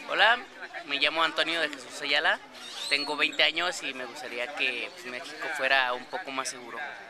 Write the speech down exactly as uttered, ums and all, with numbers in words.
Hola, me llamo Antonio de Jesús Ayala, tengo veinte años y me gustaría que pues, México fuera un poco más seguro.